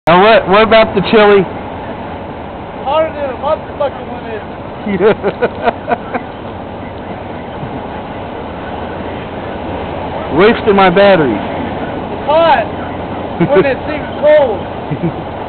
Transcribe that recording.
Now what about the chili? Hotter than a motherfucking one is. Wasting my batteries. It's hot when it seems cold.